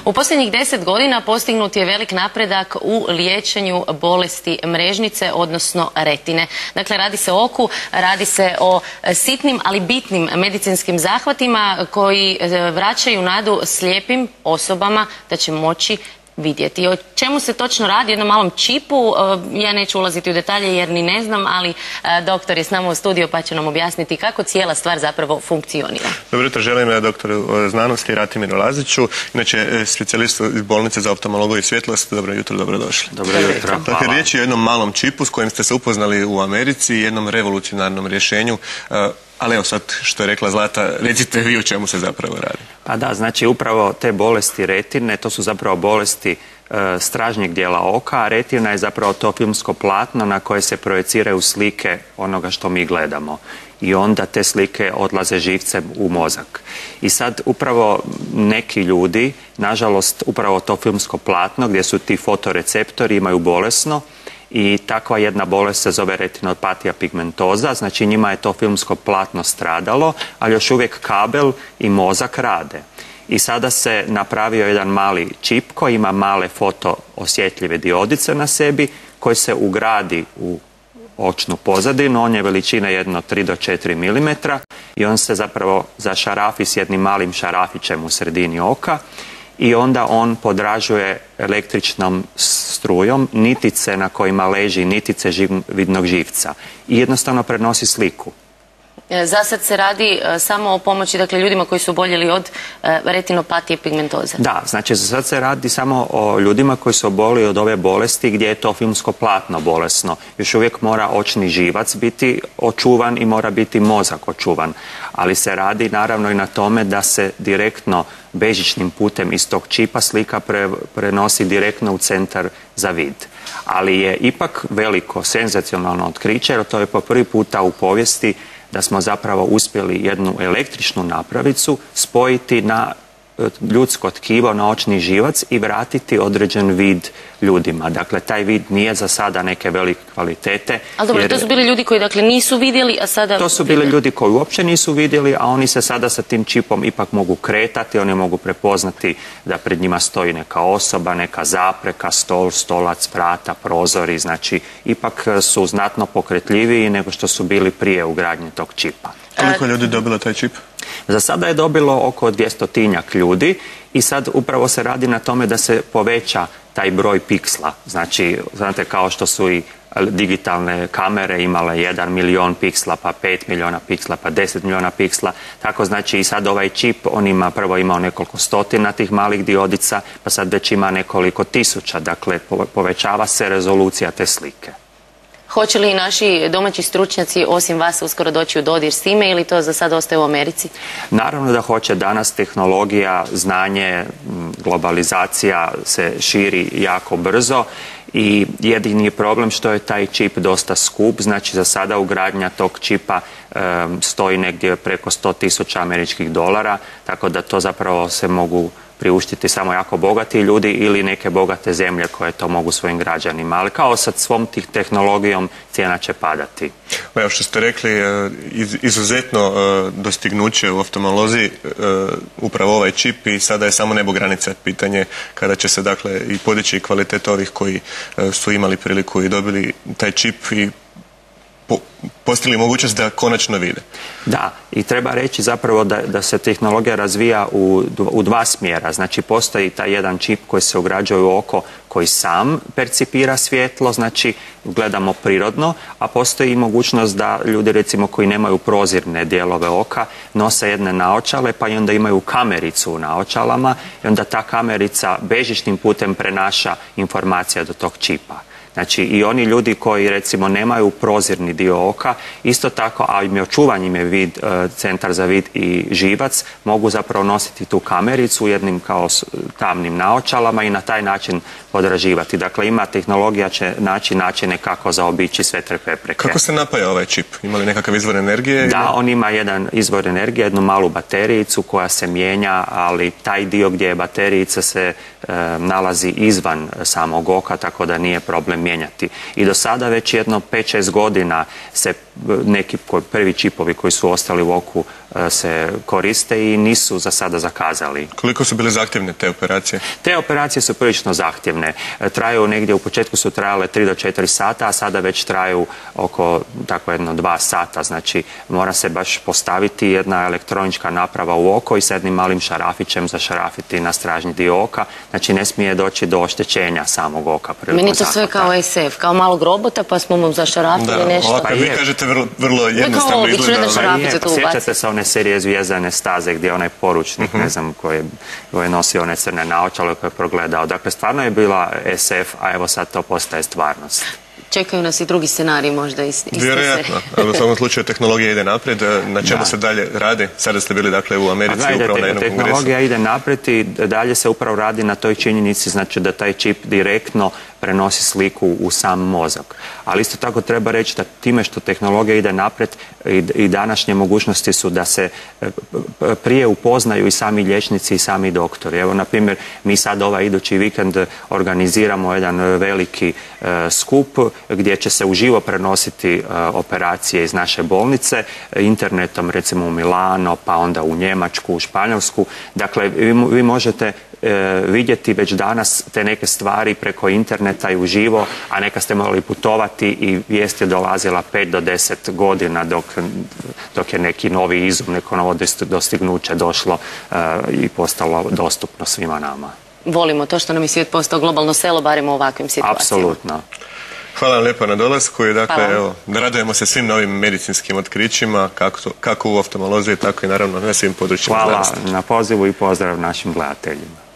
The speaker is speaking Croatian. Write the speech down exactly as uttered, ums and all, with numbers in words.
U posljednjih deset godina postignut je velik napredak u liječenju bolesti mrežnice, odnosno retine. Dakle, radi se o oku, radi se o sitnim, ali bitnim medicinskim zahvatima koji vraćaju nadu slijepim osobama da će moći vidjeti. O čemu se točno radi, jednom malom čipu, ja neću ulaziti u detalje jer ni ne znam, ali doktor je s nama u studiju pa će nam objasniti kako cijela stvar zapravo funkcionira. Dobro jutro, želim doktoru znanosti Ratimiru Laziću, inače specijalistu iz bolnice za oftalmologiju i svjetlost. Dobro jutro, dobrodošli. Dobro jutro, hvala. Dakle, riječ je o jednom malom čipu s kojim ste se upoznali u Americi, jednom revolucionarnom rješenju. Ali evo sad, što je rekla Zlata, recite vi o čemu se zapravo radi. Pa da, znači upravo te bolesti retine, to su zapravo bolesti e, stražnjeg dijela oka, a retina je zapravo to filmsko platno na koje se projeciraju slike onoga što mi gledamo. I onda te slike odlaze živcem u mozak. I sad upravo neki ljudi, nažalost upravo to filmsko platno gdje su ti fotoreceptori imaju bolesno, i takva jedna bolest se zove retinopatija pigmentoza, znači njima je to filmsko platno stradalo, ali još uvijek kabel i mozak rade. I sada se napravio jedan mali čip koji ima male fotoosjetljive diodice na sebi, koji se ugradi u očnu pozadinu, on je veličine jedno tri do četiri milimetra i on se zapravo zašarafi s jednim malim šarafićem u sredini oka. I onda on podražuje električnom strujom nitice na kojima leži nitice vidnog živca i jednostavno prenosi sliku. Za sad se radi samo o pomoći, dakle, ljudima koji su oboljeli od retinopatije pigmentoze. Da, znači za sad se radi samo o ljudima koji su oboljeli od ove bolesti gdje je to filmsko platno bolesno. Još uvijek mora očni živac biti očuvan i mora biti mozak očuvan. Ali se radi naravno i na tome da se direktno bežičnim putem iz tog čipa slika pre, prenosi direktno u centar za vid. Ali je ipak veliko, senzacionalno otkriće, jer to je po prvi puta u povijesti da smo zapravo uspjeli jednu električnu napravicu spojiti na ljudsko tkivo, na očni živac i vratiti određen vid ljudima. Dakle, taj vid nije za sada neke velike kvalitete. Ali dobro, jer... to su bili ljudi koji dakle nisu vidjeli, a sada... To su bili ljudi koji uopće nisu vidjeli, a oni se sada sa tim čipom ipak mogu kretati, oni mogu prepoznati da pred njima stoji neka osoba, neka zapreka, stol, stolac, vrata, prozori, znači ipak su znatno pokretljiviji nego što su bili prije ugradnje tog čipa. Koliko ljudi dobilo taj čip? Za sada je dobilo oko dvjestotinjak ljudi i sad upravo se radi na tome da se poveća taj broj piksla. Znači, znate, kao što su i digitalne kamere imale jedan milion piksla, pa pet miliona piksla, pa deset miliona piksla. Tako znači i sad ovaj čip, on ima prvo imao nekoliko stotina tih malih diodica, pa sad već ima nekoliko tisuća. Dakle, povećava se rezolucija te slike. Hoće li naši domaći stručnjaci osim vas uskoro doći u dodir s time ili to za sad ostaje u Americi? Naravno da hoće. Danas tehnologija, znanje, globalizacija se širi jako brzo i jedini je problem što je taj čip dosta skup, znači za sada ugradnja tog čipa e, stoji negdje preko sto tisuća američkih dolara, tako da to zapravo se mogu priuštiti samo jako bogati ljudi ili neke bogate zemlje koje to mogu svojim građanima. Ali kao sa svom tih tehnologijom cijena će padati. Evo što ste rekli, izuzetno dostignuće u oftalmologiji upravo ovaj čip i sada je samo nebo granica. Pitanje kada će se dakle i podići kvalitet ovih koji su imali priliku i dobili taj čip i postigli mogućnost da konačno vide. Da, i treba reći zapravo da, da se tehnologija razvija u, u dva smjera. Znači postoji taj jedan čip koji se ugrađuje u oko koji sam percipira svjetlo, znači gledamo prirodno, a postoji i mogućnost da ljudi recimo koji nemaju prozirne dijelove oka nose jedne naočale pa i onda imaju kamericu u naočalama i onda ta kamerica bežičnim putem prenaša informacija do tog čipa. Znači i oni ljudi koji recimo nemaju prozirni dio oka, isto tako, a im je očuvan im je vid, e, centar za vid i živac, mogu zapravo nositi tu kamericu u jednim kao tamnim naočalama i na taj način podraživati. Dakle, ima tehnologija će naći načine kako zaobići sve te prepreke. Kako se napaja ovaj čip? Ima li nekakav izvor energije? Da, ili... on ima jedan izvor energije, jednu malu baterijicu koja se mijenja, ali taj dio gdje je baterijica se e, nalazi izvan samog oka, tako da nije problem mijenjati. I do sada već jedno pet šest godina se neki prvi čipovi koji su ostali u oku se koriste i nisu za sada zakazali. Koliko su bile zahtjevne te operacije? Te operacije su prilično zahtjevne. Traju negdje, u početku su trajale tri do četiri sata, a sada već traju oko tako jedno dva sata. Znači mora se baš postaviti jedna elektronička naprava u oko i s jednim malim šarafićem zašarafiti na stražnji dio oka. Znači ne smije doći do oštećenja samog oka. Meni to sve kao es ef, kao malog robota pa smo mu zašarafili nešto. Ovako vi kažete vrlo, vrlo jednostavno izgleda. Sjećate se one serije Zvijezdane staze gdje onaj poručnik, ne znam, koji je nosio one crne naočale koje je progledao. Dakle, stvarno je bila es ef, a evo sad to postaje stvarnost. Čekaju nas i drugi scenariji možda iz iste serije. Vjerojatno. U svakom slučaju tehnologija ide naprijed. Na čemu se dalje radi? Sada ste bili dakle u Americi upravo na jednom kongresu. Tehnologija ide naprijed i dalje se upravo radi na toj činjenici, znači da taj čip direktno prenosi sliku u sam mozak. Ali isto tako treba reći da time što tehnologija ide naprijed i današnje mogućnosti su da se prije upoznaju i sami liječnici i sami doktori. Evo, na primjer, mi sad ovaj idući vikend organiziramo jedan veliki skup gdje će se uživo prenositi operacije iz naše bolnice internetom, recimo u Milano, pa onda u Njemačku, u Španjolsku. Dakle, vi možete vidjeti već danas te neke stvari preko interneta i uživo, a neka ste morali putovati i vijest je dolazila pet do deset godina dok, dok je neki novi izum, neko novo dostignuće došlo i postalo dostupno svima nama. Volimo to što nam je svijet postao globalno selo, barem u ovakvim situacijama. Apsolutno. Hvala vam lijepo na dolasku i dakle, evo, radujemo se svim novim medicinskim otkrićima, kako, to, kako u oftalmologiji, tako i naravno na svim područjima znanosti. Hvala na pozivu i pozdrav našim gledateljima.